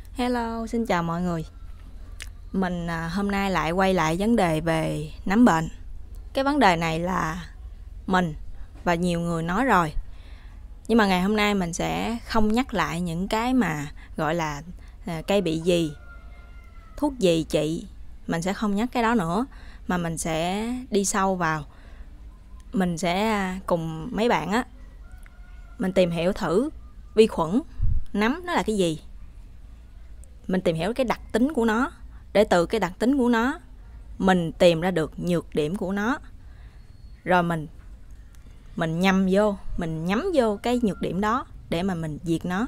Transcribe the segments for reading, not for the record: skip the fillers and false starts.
Hello, xin chào mọi người. Mình hôm nay lại quay lại vấn đề về nấm bệnh. Cái vấn đề này là mình và nhiều người nói rồi. Nhưng mà ngày hôm nay mình sẽ không nhắc lại những cái mà gọi là cây bị gì, thuốc gì trị. Mình sẽ không nhắc cái đó nữa, mà mình sẽ đi sâu vào. Mình sẽ cùng mấy bạn á, mình tìm hiểu thử vi khuẩn nấm nó là cái gì. Mình tìm hiểu cái đặc tính của nó, để từ cái đặc tính của nó mình tìm ra được nhược điểm của nó, rồi mình nhắm vô cái nhược điểm đó để mà mình diệt nó.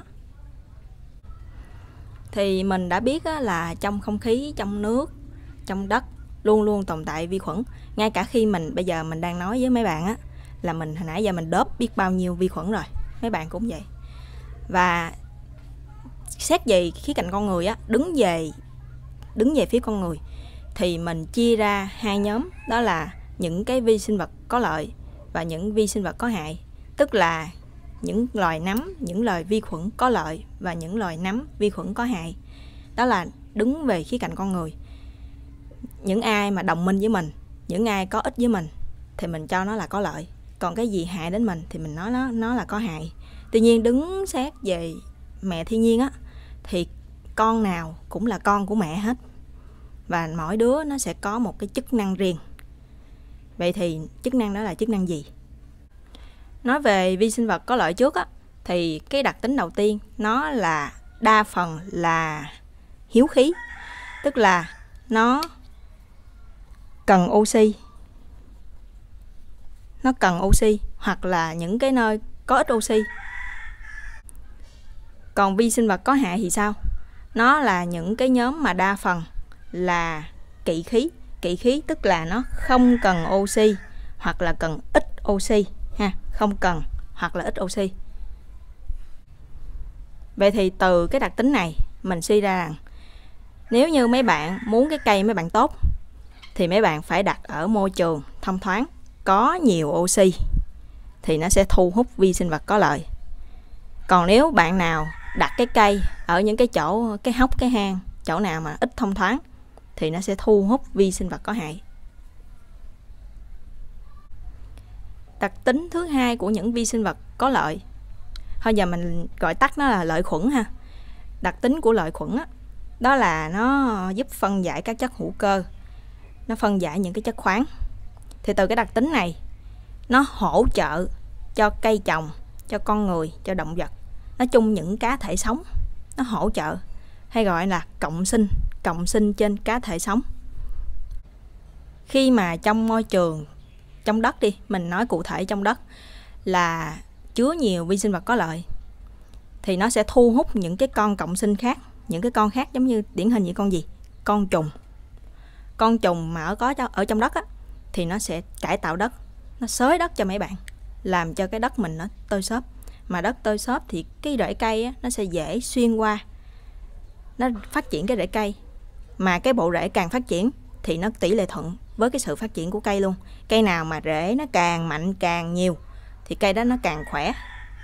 Thì mình đã biết là trong không khí, trong nước, trong đất luôn luôn tồn tại vi khuẩn. Ngay cả khi bây giờ mình đang nói với mấy bạn á, là mình hồi nãy giờ mình đớp biết bao nhiêu vi khuẩn rồi, mấy bạn cũng vậy. Và xét về khía cạnh con người á, đứng về phía con người thì mình chia ra hai nhóm, đó là những cái vi sinh vật có lợi và những vi sinh vật có hại. Tức là những loài nấm, những loài vi khuẩn có lợi và những loài nấm vi khuẩn có hại. Đó là đứng về khía cạnh con người. Những ai mà đồng minh với mình, những ai có ích với mình thì mình cho nó là có lợi. Còn cái gì hại đến mình thì mình nói nó là có hại. Tuy nhiên đứng xét về mẹ thiên nhiên á, thì con nào cũng là con của mẹ hết, và mỗi đứa nó sẽ có một cái chức năng riêng. Vậy thì chức năng đó là chức năng gì? Nói về vi sinh vật có lợi trước á, thì cái đặc tính đầu tiên nó là đa phần là hiếu khí. Tức là nó cần oxy. Nó cần oxy hoặc là những cái nơi có ít oxy. Còn vi sinh vật có hại thì sao? Nó là những cái nhóm mà đa phần là kỵ khí. Kỵ khí tức là nó không cần oxy hoặc là cần ít oxy ha, không cần hoặc là ít oxy. Vậy thì từ cái đặc tính này mình suy ra rằng nếu như mấy bạn muốn cái cây mấy bạn tốt thì mấy bạn phải đặt ở môi trường thông thoáng, có nhiều oxy thì nó sẽ thu hút vi sinh vật có lợi. Còn nếu bạn nào đặt cái cây ở những cái chỗ, cái hốc, cái hang, chỗ nào mà ít thông thoáng thì nó sẽ thu hút vi sinh vật có hại. Đặc tính thứ hai của những vi sinh vật có lợi, thôi giờ mình gọi tắt nó là lợi khuẩn ha. Đặc tính của lợi khuẩn đó là nó giúp phân giải các chất hữu cơ, nó phân giải những cái chất khoáng. Thì từ cái đặc tính này nó hỗ trợ cho cây trồng, cho con người, cho động vật, nói chung những cá thể sống, nó hỗ trợ, hay gọi là cộng sinh trên cá thể sống. Khi mà trong môi trường, trong đất đi, mình nói cụ thể trong đất là chứa nhiều vi sinh vật có lợi, thì nó sẽ thu hút những cái con cộng sinh khác. Những cái con khác giống như điển hình như con gì? Con trùng. Con trùng mà ở trong đất thì nó sẽ cải tạo đất, nó xới đất cho mấy bạn, làm cho cái đất mình nó tơi xốp. Mà đất tơi xốp thì cái rễ cây nó sẽ dễ xuyên qua, nó phát triển cái rễ cây. Mà cái bộ rễ càng phát triển thì nó tỷ lệ thuận với cái sự phát triển của cây luôn. Cây nào mà rễ nó càng mạnh, càng nhiều thì cây đó nó càng khỏe.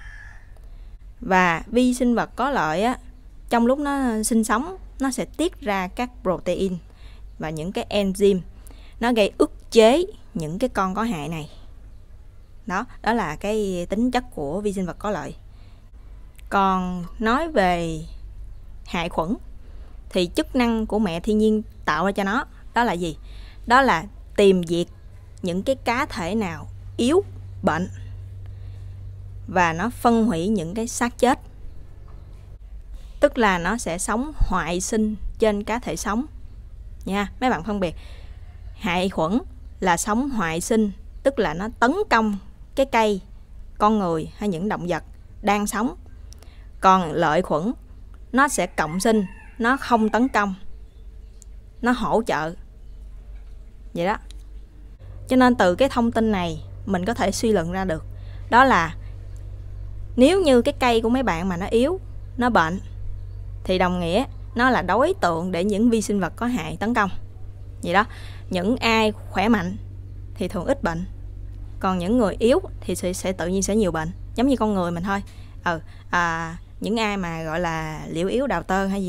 Và vi sinh vật có lợi trong lúc nó sinh sống, nó sẽ tiết ra các protein và những cái enzyme, nó gây ức chế những cái con có hại này. Đó là cái tính chất của vi sinh vật có lợi. Còn nói về hại khuẩn thì chức năng của mẹ thiên nhiên tạo ra cho nó đó là gì? Đó là tìm diệt những cái cá thể nào yếu, bệnh, và nó phân hủy những cái xác chết. Tức là nó sẽ sống hoại sinh trên cá thể sống nha. Mấy bạn phân biệt, hại khuẩn là sống hoại sinh, tức là nó tấn công cái cây, con người hay những động vật đang sống. Còn lợi khuẩn nó sẽ cộng sinh, nó không tấn công, nó hỗ trợ. Vậy đó. Cho nên từ cái thông tin này mình có thể suy luận ra được, đó là nếu như cái cây của mấy bạn mà nó yếu, nó bệnh, thì đồng nghĩa nó là đối tượng để những vi sinh vật có hại tấn công. Vậy đó. Những ai khỏe mạnh thì thường ít bệnh, còn những người yếu thì sẽ tự nhiên sẽ nhiều bệnh. Giống như con người mình thôi. Những ai mà gọi là liễu yếu đào tơ hay gì đó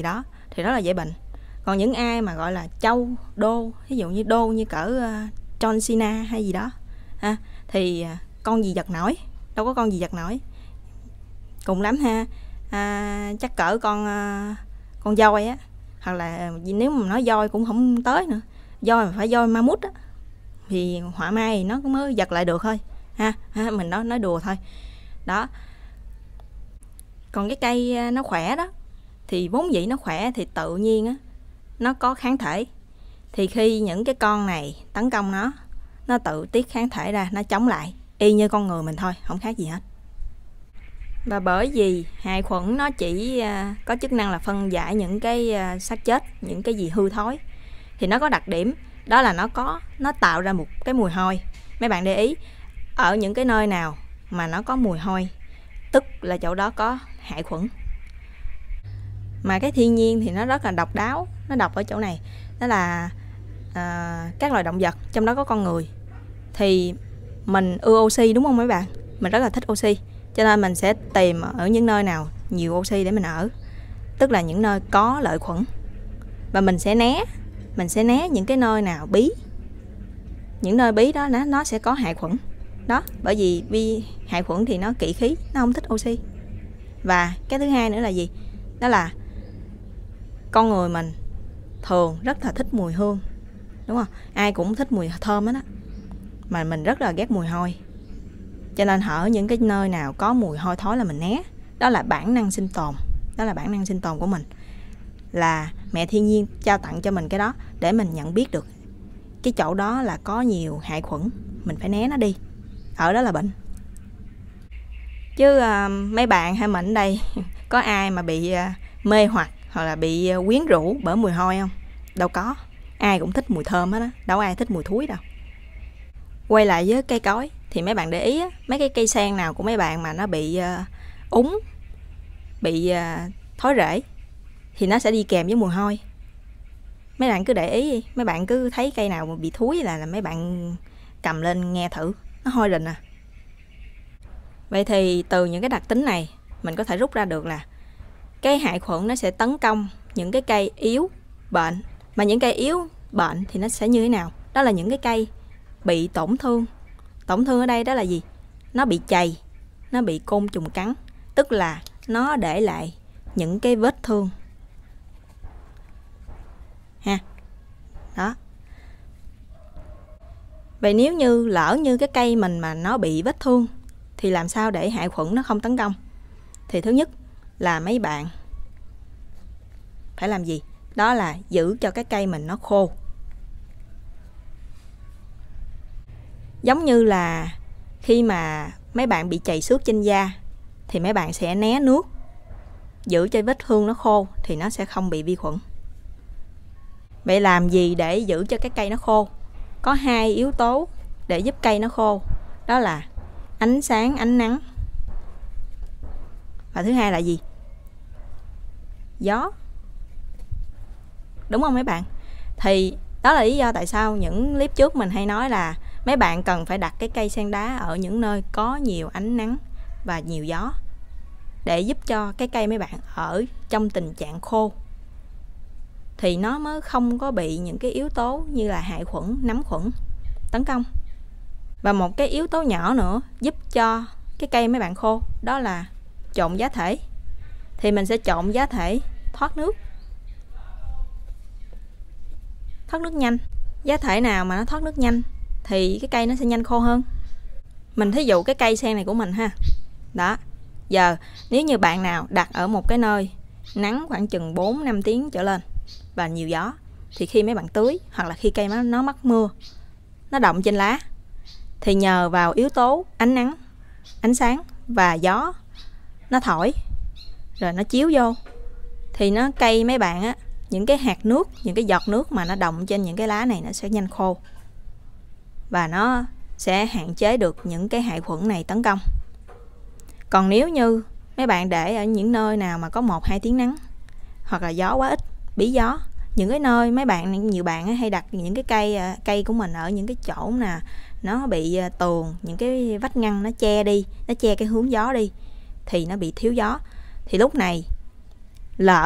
thì rất là dễ bệnh. Còn những ai mà gọi là trâu, đô, ví dụ như đô như cỡ John Cena hay gì đó thì con gì giật nổi, đâu có con gì giật nổi. Cùng lắm chắc cỡ con voi á, hoặc là nếu mà nói voi cũng không tới nữa, voi mà phải voi ma mút á thì họa mai thì nó cũng mới giật lại được thôi mình nói đùa thôi đó. Còn cái cây nó khỏe đó thì vốn dĩ nó khỏe thì tự nhiên á nó có kháng thể, thì khi những cái con này tấn công nó tự tiết kháng thể ra, nó chống lại y như con người mình thôi, không khác gì hết. Và bởi vì hại khuẩn nó chỉ có chức năng là phân giải những cái xác chết, những cái gì hư thối, thì nó có đặc điểm đó là nó tạo ra một cái mùi hôi. Mấy bạn để ý, ở những cái nơi nào mà nó có mùi hôi tức là chỗ đó có hại khuẩn. Mà cái thiên nhiên thì nó rất là độc đáo, nó độc ở chỗ này, đó là các loài động vật, trong đó có con người. Thì mình ưa oxy đúng không mấy bạn? Mình rất là thích oxy, cho nên mình sẽ tìm ở những nơi nào nhiều oxy để mình ở, tức là những nơi có lợi khuẩn. Và mình sẽ né những cái nơi nào bí. Những nơi bí đó nó sẽ có hại khuẩn đó, bởi vì hại khuẩn thì nó kỵ khí, nó không thích oxy. Và cái thứ hai nữa là gì? Đó là con người mình thường rất là thích mùi hương, đúng không? Ai cũng thích mùi thơm hết á, mà mình rất là ghét mùi hôi. Cho nên ở những cái nơi nào có mùi hôi thối là mình né. Đó là bản năng sinh tồn, đó là bản năng sinh tồn của mình, là mẹ thiên nhiên trao tặng cho mình cái đó để mình nhận biết được cái chỗ đó là có nhiều hại khuẩn, mình phải né nó đi, ở đó là bệnh. Chứ mấy bạn hay mình đây có ai mà bị mê hoặc là bị quyến rũ bởi mùi hôi không? Đâu có, ai cũng thích mùi thơm hết á, đâu ai thích mùi thúi đâu. Quay lại với cây cối thì mấy bạn để ý á, mấy cái cây sen nào của mấy bạn mà nó bị úng, bị thối rễ thì nó sẽ đi kèm với mùi hôi. Mấy bạn cứ để ý, mấy bạn cứ thấy cây nào mà bị thúi là mấy bạn cầm lên nghe thử, nó hôi rình à. Vậy thì từ những cái đặc tính này mình có thể rút ra được là cái hại khuẩn nó sẽ tấn công những cái cây yếu, bệnh. Mà những cây yếu, bệnh thì nó sẽ như thế nào? Đó là những cái cây bị tổn thương. Tổn thương ở đây đó là gì? Nó bị chày, nó bị côn trùng cắn, tức là nó để lại những cái vết thương đó. Vậy nếu như lỡ như cái cây mình mà nó bị vết thương thì làm sao để hại khuẩn nó không tấn công? Thì thứ nhất là mấy bạn phải làm gì? Đó là giữ cho cái cây mình nó khô. Giống như là khi mà mấy bạn bị chày xước trên da thì mấy bạn sẽ né nước, giữ cho vết thương nó khô thì nó sẽ không bị vi khuẩn. Vậy làm gì để giữ cho cái cây nó khô? Có hai yếu tố để giúp cây nó khô, đó là ánh sáng, ánh nắng, và thứ hai là gì? Gió. Đúng không mấy bạn? Thì đó là lý do tại sao những clip trước mình hay nói là mấy bạn cần phải đặt cái cây sen đá ở những nơi có nhiều ánh nắng và nhiều gió, để giúp cho cái cây mấy bạn ở trong tình trạng khô, thì nó mới không có bị những cái yếu tố như là hại khuẩn, nấm khuẩn tấn công. Và một cái yếu tố nhỏ nữa giúp cho cái cây mấy bạn khô, đó là trộn giá thể. Thì mình sẽ trộn giá thể thoát nước nhanh. Giá thể nào mà nó thoát nước nhanh thì cái cây nó sẽ nhanh khô hơn. Mình thí dụ cái cây sen này của mình ha. Đó. Giờ nếu như bạn nào đặt ở một cái nơi nắng khoảng chừng 4-5 tiếng trở lên và nhiều gió, thì khi mấy bạn tưới hoặc là khi cây nó mắc mưa, nó đọng trên lá, thì nhờ vào yếu tố ánh nắng, ánh sáng và gió nó thổi rồi nó chiếu vô, thì nó cây mấy bạn á, những cái hạt nước, những cái giọt nước mà nó đọng trên những cái lá này nó sẽ nhanh khô, và nó sẽ hạn chế được những cái hại khuẩn này tấn công. Còn nếu như mấy bạn để ở những nơi nào mà có 1-2 tiếng nắng hoặc là gió quá ít, bí gió, những cái nơi nhiều bạn hay đặt những cái cây của mình ở những cái chỗ nè nó bị tường, những cái vách ngăn nó che đi, nó che cái hướng gió đi, thì nó bị thiếu gió. Thì lúc này lỡ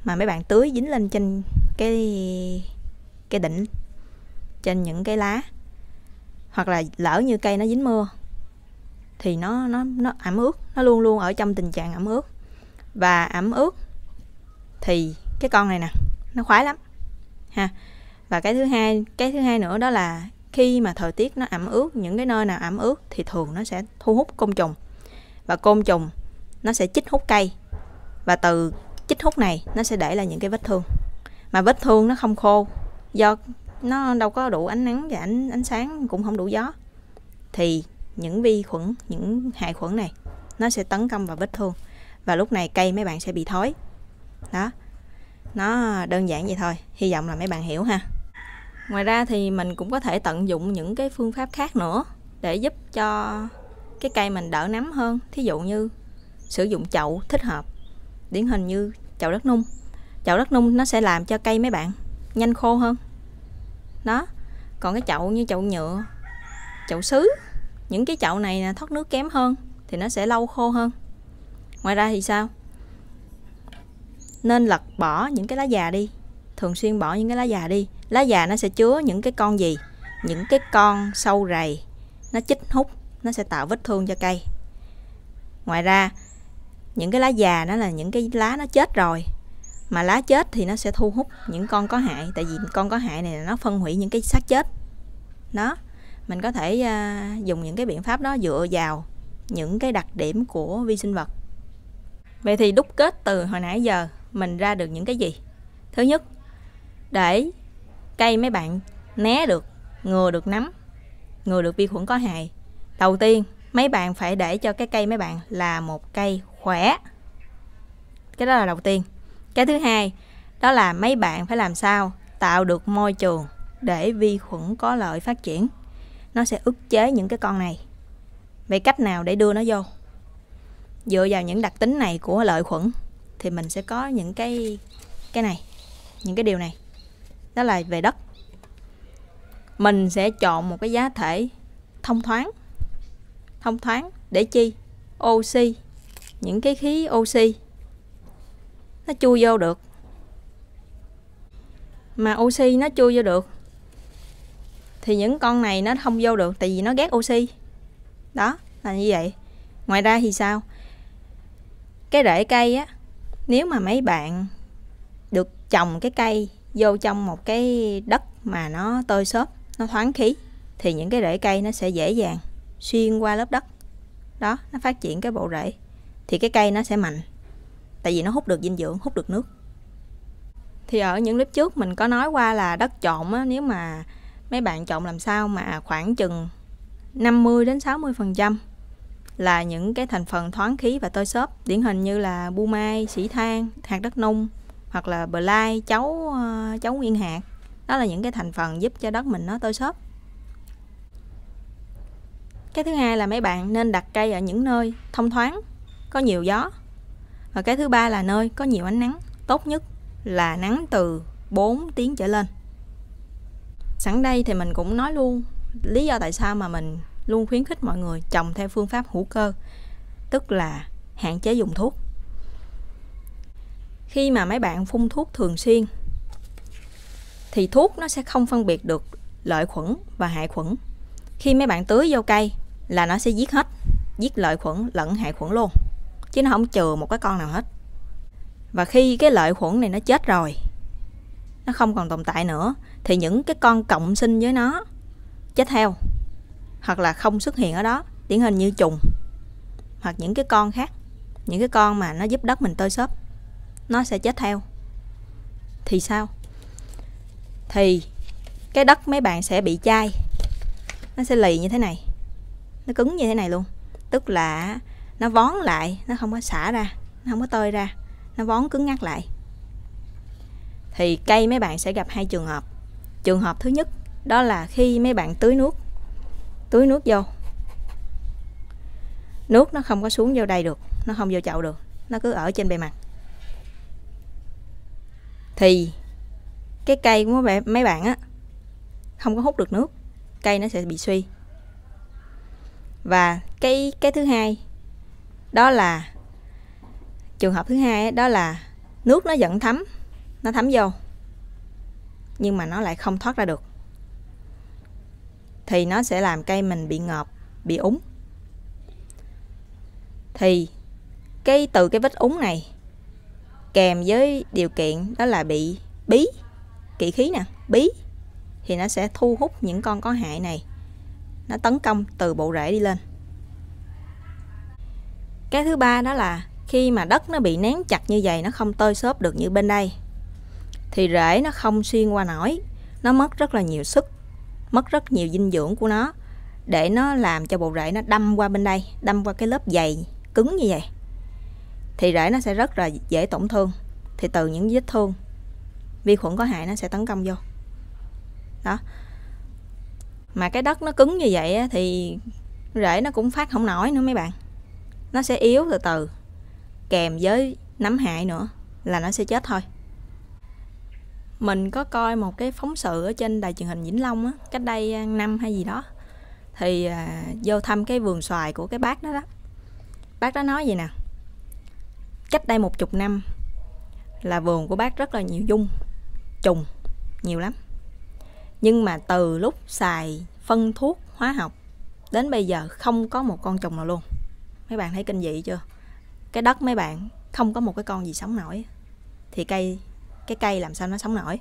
mà mấy bạn tưới dính lên trên cái đỉnh, trên những cái lá, hoặc là lỡ như cây nó dính mưa thì nó ẩm ướt, nó luôn luôn ở trong tình trạng ẩm ướt. Và ẩm ướt thì cái con này nè nó khoái lắm ha. Và cái thứ hai nữa đó là khi mà thời tiết nó ẩm ướt, những cái nơi nào ẩm ướt thì thường nó sẽ thu hút côn trùng, và côn trùng nó sẽ chích hút cây, và từ chích hút này nó sẽ để lại những cái vết thương, mà vết thương nó không khô do nó đâu có đủ ánh nắng và ánh sáng, cũng không đủ gió, thì những vi khuẩn, những hại khuẩn này nó sẽ tấn công vào vết thương, và lúc này cây mấy bạn sẽ bị thối. Đó, nó đơn giản vậy thôi, hy vọng là mấy bạn hiểu ha. Ngoài ra thì mình cũng có thể tận dụng những cái phương pháp khác nữa để giúp cho cái cây mình đỡ nấm hơn. Thí dụ như sử dụng chậu thích hợp, điển hình như chậu đất nung. Chậu đất nung nó sẽ làm cho cây mấy bạn nhanh khô hơn. Đó, còn cái chậu như chậu nhựa, chậu sứ, những cái chậu này thoát nước kém hơn thì nó sẽ lâu khô hơn. Ngoài ra thì sao? Nên lật bỏ những cái lá già đi, thường xuyên bỏ những cái lá già đi. Lá già nó sẽ chứa những cái con gì? Những cái con sâu rầy, nó chích hút, nó sẽ tạo vết thương cho cây. Ngoài ra, những cái lá già đó là những cái lá nó chết rồi, mà lá chết thì nó sẽ thu hút những con có hại, tại vì con có hại này nó phân hủy những cái xác chết. Đó, mình có thể dùng những cái biện pháp đó dựa vào những cái đặc điểm của vi sinh vật. Vậy thì đúc kết từ hồi nãy giờ mình ra được những cái gì? Thứ nhất, để cây mấy bạn né được, ngừa được nấm, ngừa được vi khuẩn có hại, đầu tiên mấy bạn phải để cho cái cây mấy bạn là một cây khỏe. Cái đó là đầu tiên. Cái thứ hai đó là mấy bạn phải làm sao tạo được môi trường để vi khuẩn có lợi phát triển. Nó sẽ ức chế những cái con này. Vậy cách nào để đưa nó vô? Dựa vào những đặc tính này của lợi khuẩn thì mình sẽ có những cái này, những cái điều này. Đó là về đất. Mình sẽ chọn một cái giá thể thông thoáng. Thông thoáng để chi? Oxy, những cái khí oxy nó chui vô được. Mà oxy nó chui vô được thì những con này nó không vô được, tại vì nó ghét oxy. Đó là như vậy. Ngoài ra thì sao? Cái rễ cây á, nếu mà mấy bạn được trồng cái cây vô trong một cái đất mà nó tơi xốp, nó thoáng khí, thì những cái rễ cây nó sẽ dễ dàng xuyên qua lớp đất. Đó, nó phát triển cái bộ rễ, thì cái cây nó sẽ mạnh, tại vì nó hút được dinh dưỡng, hút được nước. Thì ở những clip trước mình có nói qua là đất trộn á, nếu mà mấy bạn trộn làm sao mà khoảng chừng 50-60% là những cái thành phần thoáng khí và tơi xốp, điển hình như là bu mai, sỉ than, hạt đất nung, hoặc là bờ lai, chấu nguyên hạt. Đó là những cái thành phần giúp cho đất mình nó tơi xốp. Cái thứ hai là mấy bạn nên đặt cây ở những nơi thông thoáng, có nhiều gió. Và cái thứ ba là nơi có nhiều ánh nắng, tốt nhất là nắng từ 4 tiếng trở lên. Sẵn đây thì mình cũng nói luôn lý do tại sao mà mình luôn khuyến khích mọi người trồng theo phương pháp hữu cơ, tức là hạn chế dùng thuốc. Khi mà mấy bạn phun thuốc thường xuyên thì thuốc nó sẽ không phân biệt được lợi khuẩn và hại khuẩn. Khi mấy bạn tưới vô cây là nó sẽ giết hết, giết lợi khuẩn lẫn hại khuẩn luôn, chứ nó không chừa một cái con nào hết. Và khi cái lợi khuẩn này nó chết rồi, nó không còn tồn tại nữa, thì những cái con cộng sinh với nó chết theo, hoặc là không xuất hiện ở đó, điển hình như trùng hoặc những cái con khác, những cái con mà nó giúp đất mình tơi xốp, nó sẽ chết theo. Thì sao? Thì cái đất mấy bạn sẽ bị chai, nó sẽ lì như thế này, nó cứng như thế này luôn, tức là nó vón lại, nó không có xả ra, nó không có tơi ra, nó vón cứng ngắc lại. Thì cây mấy bạn sẽ gặp hai trường hợp. Trường hợp thứ nhất đó là khi mấy bạn tưới nước vô, nước nó không có xuống vô đây được, nó không vô chậu được, nó cứ ở trên bề mặt, thì cái cây của mấy bạn á không có hút được nước, cây nó sẽ bị suy. Và cái thứ hai đó là trường hợp thứ hai đó là nước nó vẫn thấm, nó thấm vô, nhưng mà nó lại không thoát ra được, thì nó sẽ làm cây mình bị ngợp, bị úng. Thì từ cái vết úng này kèm với điều kiện đó là bị bí, kỵ khí nè, bí, thì nó sẽ thu hút những con có hại này, nó tấn công từ bộ rễ đi lên. Cái thứ ba đó là khi mà đất nó bị nén chặt như vậy, nó không tơi xốp được như bên đây, thì rễ nó không xuyên qua nổi, nó mất rất là nhiều sức, mất rất nhiều dinh dưỡng của nó để nó làm cho bộ rễ nó đâm qua bên đây, đâm qua cái lớp dày cứng như vậy, thì rễ nó sẽ rất là dễ tổn thương. Thì từ những vết thương, vi khuẩn có hại nó sẽ tấn công vô đó. Mà cái đất nó cứng như vậy thì rễ nó cũng phát không nổi nữa mấy bạn, nó sẽ yếu từ từ, kèm với nấm hại nữa là nó sẽ chết thôi. Mình có coi một cái phóng sự ở trên đài truyền hình Vĩnh Long á, cách đây năm hay gì đó, thì vô thăm cái vườn xoài của cái bác đó đó. Bác đó nói vậy nè, cách đây 10 năm là vườn của bác rất là nhiều giun, trùng nhiều lắm, nhưng mà từ lúc xài phân thuốc hóa học đến bây giờ không có một con trùng nào luôn. Mấy bạn thấy kinh dị chưa? Cái đất mấy bạn không có một cái con gì sống nổi, thì cái cây làm sao nó sống nổi?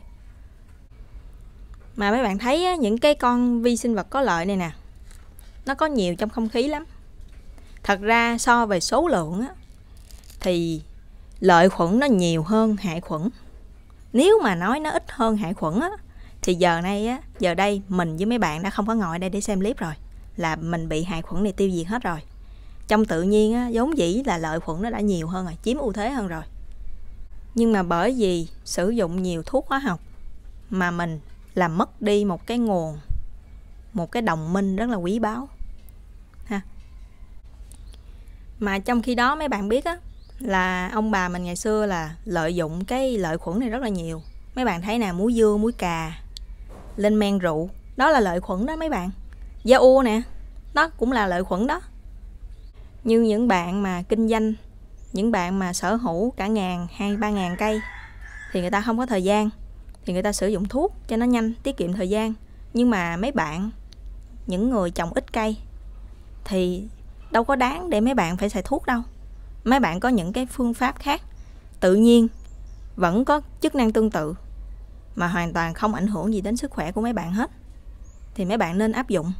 Mà mấy bạn thấy những cái con vi sinh vật có lợi này nè, nó có nhiều trong không khí lắm. Thật ra so về số lượng thì lợi khuẩn nó nhiều hơn hại khuẩn. Nếu mà nói nó ít hơn hại khuẩn thì giờ đây mình với mấy bạn đã không có ngồi đây để xem clip rồi, là mình bị hại khuẩn này tiêu diệt hết rồi. Trong tự nhiên vốn dĩ là lợi khuẩn nó đã nhiều hơn rồi, chiếm ưu thế hơn rồi. Nhưng mà bởi vì sử dụng nhiều thuốc hóa học mà mình làm mất đi một cái nguồn, một cái đồng minh rất là quý báu ha. Mà trong khi đó mấy bạn biết là ông bà mình ngày xưa là lợi dụng cái lợi khuẩn này rất là nhiều. Mấy bạn thấy nè, muối dưa, muối cà, lên men rượu, đó là lợi khuẩn đó mấy bạn. Da ua nè, đó cũng là lợi khuẩn đó. Như những bạn mà kinh doanh, những bạn mà sở hữu cả 2-3 ngàn cây, thì người ta không có thời gian, thì người ta sử dụng thuốc cho nó nhanh, tiết kiệm thời gian. Nhưng mà mấy bạn, những người trồng ít cây, thì đâu có đáng để mấy bạn phải xài thuốc đâu. Mấy bạn có những cái phương pháp khác, tự nhiên, vẫn có chức năng tương tự, mà hoàn toàn không ảnh hưởng gì đến sức khỏe của mấy bạn hết, thì mấy bạn nên áp dụng.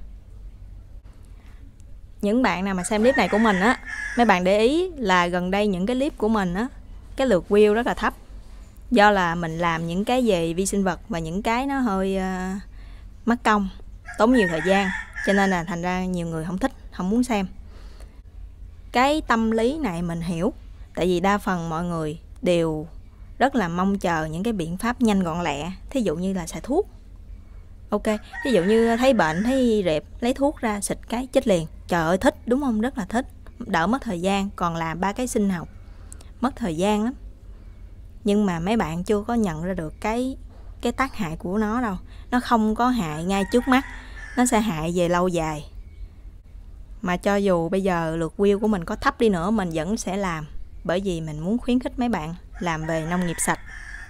Những bạn nào mà xem clip này của mình mấy bạn để ý là gần đây những cái clip của mình cái lượt view rất là thấp. Do là mình làm những cái về vi sinh vật và những cái nó hơi mất công, tốn nhiều thời gian, cho nên là thành ra nhiều người không thích, không muốn xem. Cái tâm lý này mình hiểu, tại vì đa phần mọi người đều rất là mong chờ những cái biện pháp nhanh gọn lẹ. Thí dụ như là xài thuốc, ok, thí dụ như thấy bệnh, thấy rệp, lấy thuốc ra xịt cái chết liền. Trời ơi thích, đúng không? Rất là thích, đỡ mất thời gian. Còn làm 3 cái sinh học mất thời gian lắm. Nhưng mà mấy bạn chưa có nhận ra được cái tác hại của nó đâu. Nó không có hại ngay trước mắt, nó sẽ hại về lâu dài. Mà cho dù bây giờ lượt view của mình có thấp đi nữa, mình vẫn sẽ làm, bởi vì mình muốn khuyến khích mấy bạn làm về nông nghiệp sạch.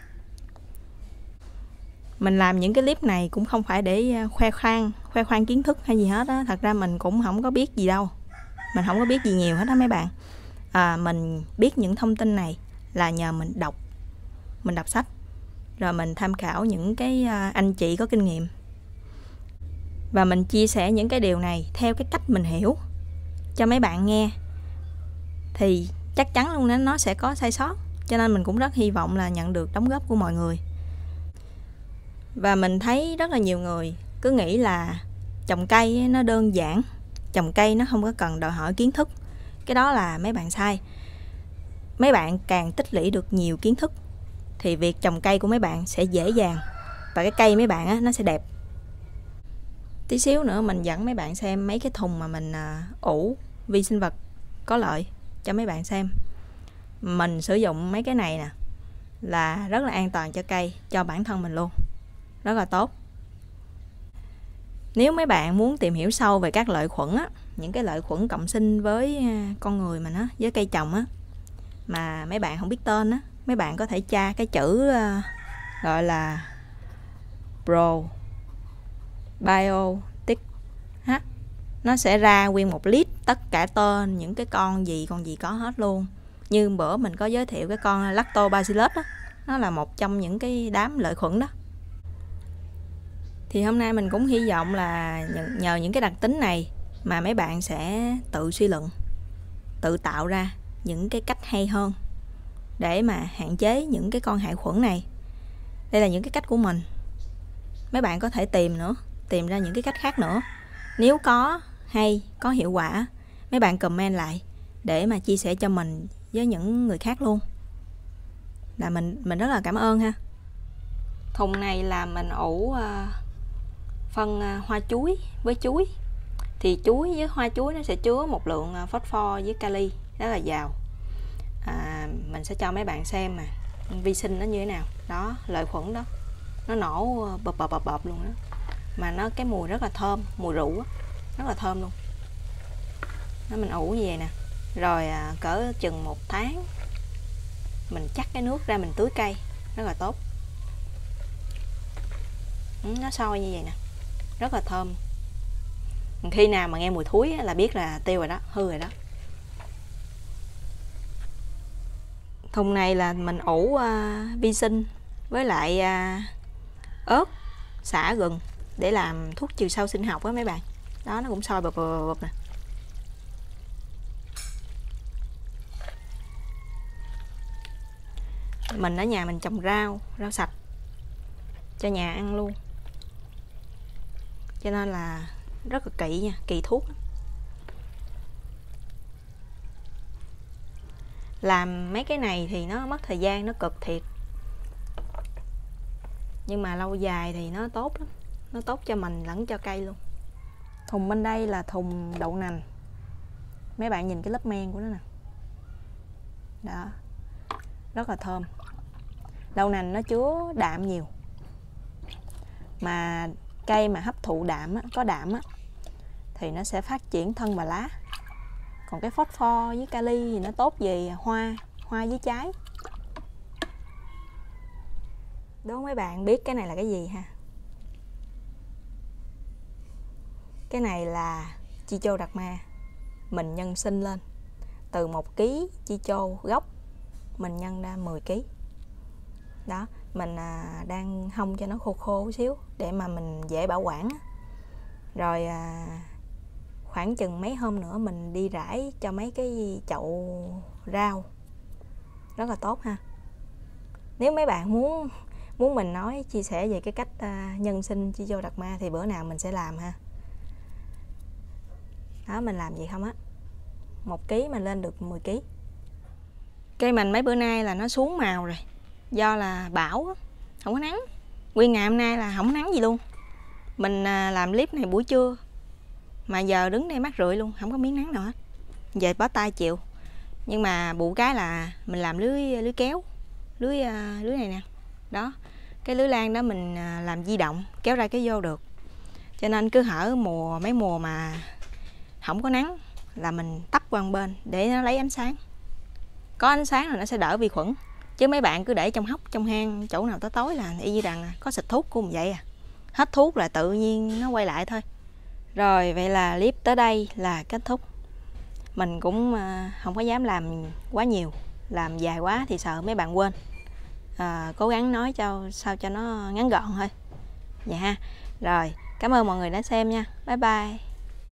Mình làm những cái clip này cũng không phải để khoe khoang kiến thức hay gì hết á. Thật ra mình cũng không có biết gì đâu, mình không có biết gì nhiều hết á mấy bạn. Mình biết những thông tin này là nhờ mình đọc sách, rồi mình tham khảo những cái anh chị có kinh nghiệm, và mình chia sẻ những cái điều này theo cái cách mình hiểu cho mấy bạn nghe. Thì chắc chắn luôn nó sẽ có sai sót, cho nên mình cũng rất hy vọng là nhận được đóng góp của mọi người. Và mình thấy rất là nhiều người cứ nghĩ là trồng cây nó đơn giản, trồng cây nó không có cần đòi hỏi kiến thức. Cái đó là mấy bạn sai. Mấy bạn càng tích lũy được nhiều kiến thức thì việc trồng cây của mấy bạn sẽ dễ dàng, và cái cây mấy bạn nó sẽ đẹp. Tí xíu nữa mình dẫn mấy bạn xem mấy cái thùng mà mình ủ vi sinh vật có lợi cho mấy bạn xem. Mình sử dụng mấy cái này nè là rất là an toàn cho cây, cho bản thân mình luôn, rất là tốt. Nếu mấy bạn muốn tìm hiểu sâu về các lợi khuẩn những cái lợi khuẩn cộng sinh với con người mình với cây trồng mà mấy bạn không biết tên mấy bạn có thể tra cái chữ gọi là probiotic ha. Nó sẽ ra nguyên một list tất cả tên những cái con gì có hết luôn. Như bữa mình có giới thiệu cái con Lactobacillus đó, nó là một trong những cái đám lợi khuẩn đó. Thì hôm nay mình cũng hy vọng là nhờ những cái đặc tính này mà mấy bạn sẽ tự suy luận, tự tạo ra những cái cách hay hơn để mà hạn chế những cái con hại khuẩn này. Đây là những cái cách của mình. Mấy bạn có thể tìm ra những cái cách khác nữa. Nếu có hay, có hiệu quả, mấy bạn comment lại để mà chia sẻ cho mình với những người khác luôn. Là mình rất là cảm ơn ha. Thùng này là mình ủ phân hoa chuối với chuối. Thì chuối với hoa chuối nó sẽ chứa một lượng phosphor với kali rất là giàu. Mình sẽ cho mấy bạn xem mà vi sinh nó như thế nào. Đó, lợi khuẩn đó. Nó nổ bập luôn đó. Mà nó cái mùi rất là thơm, mùi rượu đó. Rất là thơm luôn. Nó mình ủ như vậy nè. Rồi cỡ chừng 1 tháng mình chắc cái nước ra mình tưới cây rất là tốt. Nó sôi như vậy nè, rất là thơm. Khi nào mà nghe mùi thúi là biết là tiêu rồi đó, hư rồi đó. Thùng này là mình ủ vi sinh với lại ớt, xả gừng để làm thuốc trừ sâu sinh học á mấy bạn. Đó, nó cũng sôi bập nè. Mình ở nhà mình trồng rau sạch cho nhà ăn luôn, cho nên là rất là kỹ nha, kỳ thuốc. Làm mấy cái này thì nó mất thời gian, nó cực thiệt, nhưng mà lâu dài thì nó tốt lắm, nó tốt cho mình lẫn cho cây luôn. Thùng bên đây là thùng đậu nành, mấy bạn nhìn cái lớp men của nó nè, đó, rất là thơm. Đậu nành nó chứa đạm nhiều, mà cây mà hấp thụ đạm á, có đạm á, thì nó sẽ phát triển thân và lá. Còn cái phosphor với kali thì nó tốt về hoa với trái. Đố mấy bạn biết cái này là cái gì ha? Cái này là Trichoderma. Mình nhân sinh lên từ 1 kg Tricho gốc, mình nhân ra 10 kg. Đó, mình đang hong cho nó khô xíu để mà mình dễ bảo quản. Rồi khoảng chừng mấy hôm nữa mình đi rải cho mấy cái chậu rau, rất là tốt ha. Nếu mấy bạn muốn mình nói chia sẻ về cái cách nhân sinh Trichoderma thì bữa nào mình sẽ làm ha. Đó, mình làm vậy không á, 1 kg mà lên được 10 kg. Cây mình mấy bữa nay là nó xuống màu rồi, do là bão á, không có nắng. Nguyên ngày hôm nay là không nắng gì luôn. Mình làm clip này buổi trưa mà giờ đứng đây mát rượi luôn, không có miếng nắng nào hết. Về bó tay chịu. Nhưng mà bù cái là mình làm lưới kéo, lưới này nè. Đó, cái lưới lan đó mình làm di động, kéo ra kéo vô được. Cho nên cứ hở mấy mùa mà không có nắng là mình tấp qua một bên để nó lấy ánh sáng. Có ánh sáng là nó sẽ đỡ vi khuẩn. Chứ mấy bạn cứ để trong hốc, trong hang, chỗ nào tối là y như rằng có xịt thuốc cũng vậy à. Hết thuốc là tự nhiên nó quay lại thôi. Rồi, vậy là clip tới đây là kết thúc. Mình cũng không có dám làm quá nhiều, làm dài quá thì sợ mấy bạn quên. Cố gắng nói sao cho nó ngắn gọn thôi. Vậy ha. Rồi, cảm ơn mọi người đã xem nha. Bye bye.